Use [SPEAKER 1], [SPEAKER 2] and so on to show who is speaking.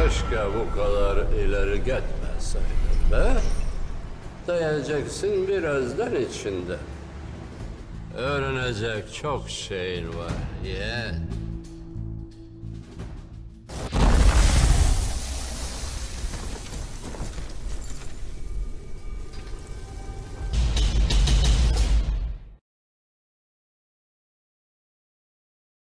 [SPEAKER 1] Keşke bu kadar ileri gitmeseydin be. Diyeceksin birazdan içinde. Öğrenecek çok şeyin var yeğen.